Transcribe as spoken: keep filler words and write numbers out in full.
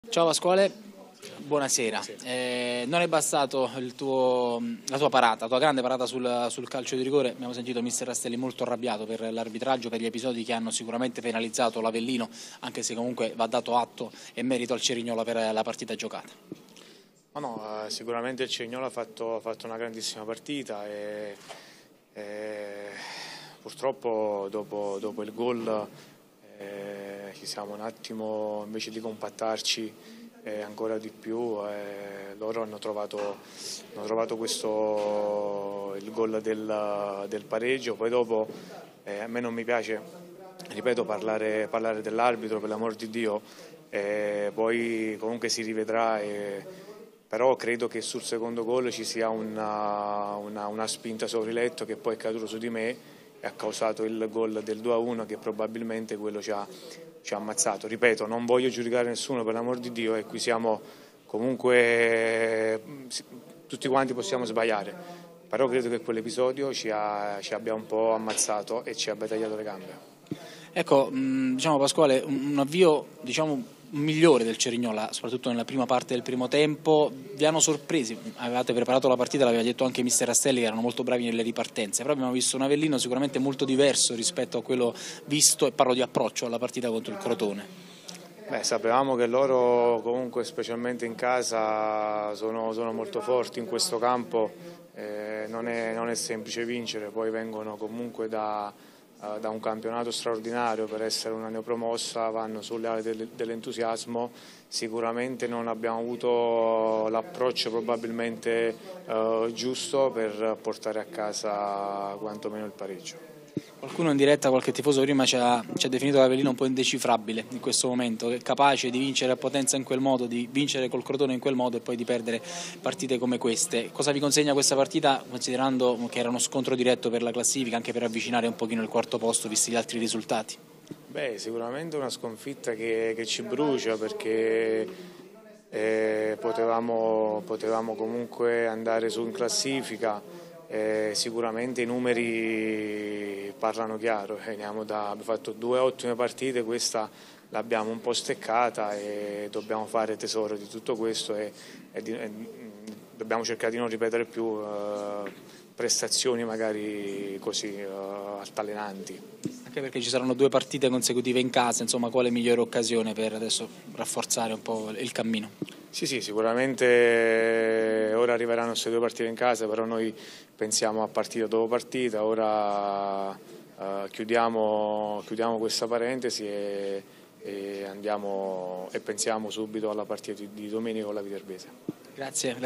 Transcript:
Ciao Pasquale, buonasera. Eh, non è bastato il tuo, la tua parata, la tua grande parata sul, sul calcio di rigore. Abbiamo sentito mister Rastelli molto arrabbiato per l'arbitraggio, per gli episodi che hanno sicuramente penalizzato l'Avellino, anche se comunque va dato atto e merito al Cerignola per la partita giocata. No, no, sicuramente il Cerignola ha fatto, ha fatto una grandissima partita e, e purtroppo dopo, dopo il gol eh, ci siamo un attimo, invece di compattarci eh, ancora di più, eh, loro hanno trovato, hanno trovato questo, il gol del, del pareggio. Poi dopo eh, a me non mi piace, ripeto, parlare, parlare dell'arbitro, per l'amor di Dio, eh, poi comunque si rivedrà. E, però credo che sul secondo gol ci sia una, una, una spinta sovriletto che poi è caduto su di me e ha causato il gol del due a uno, che probabilmente quello ci ha, ci ha ammazzato. Ripeto, non voglio giudicare nessuno, per l'amor di Dio, e qui siamo comunque, tutti quanti possiamo sbagliare, però credo che quell'episodio ci, ci abbia un po' ammazzato e ci abbia tagliato le gambe. Ecco, diciamo Pasquale, un avvio diciamo migliore del Cerignola, soprattutto nella prima parte del primo tempo. Vi hanno sorpresi, avevate preparato la partita, l'aveva detto anche mister Rastelli, che erano molto bravi nelle ripartenze, però abbiamo visto un Avellino sicuramente molto diverso rispetto a quello visto, e parlo di approccio alla partita contro il Crotone. Beh, sapevamo che loro comunque, specialmente in casa, sono, sono molto forti in questo campo, eh, non è, non è semplice vincere, poi vengono comunque da... da un campionato straordinario per essere una neopromossa, vanno sulle ali dell'entusiasmo. Sicuramente non abbiamo avuto l'approccio probabilmente eh, giusto per portare a casa quantomeno il pareggio. Qualcuno in diretta, qualche tifoso prima ci ha, ci ha definito l'Avellino un po' indecifrabile in questo momento, che è capace di vincere a Potenza in quel modo, di vincere col Crotone in quel modo e poi di perdere partite come queste. Cosa vi consegna questa partita, considerando che era uno scontro diretto per la classifica, anche per avvicinare un pochino il quarto posto visti gli altri risultati? Beh, sicuramente una sconfitta che, che ci brucia, perché eh, potevamo, potevamo comunque andare su in classifica. Eh, sicuramente i numeri parlano chiaro, veniamo da, abbiamo fatto due ottime partite, questa l'abbiamo un po' steccata e dobbiamo fare tesoro di tutto questo e, e, di, e dobbiamo cercare di non ripetere più eh, prestazioni magari così eh, altalenanti. Anche perché ci saranno due partite consecutive in casa, insomma, quale migliore occasione per adesso rafforzare un po' il cammino? Sì, sì, sicuramente ora arriveranno queste due partite in casa, però noi pensiamo a partita dopo partita. Ora eh, chiudiamo, chiudiamo questa parentesi e, e, andiamo, e pensiamo subito alla partita di, di domenica con la Viterbese. Grazie.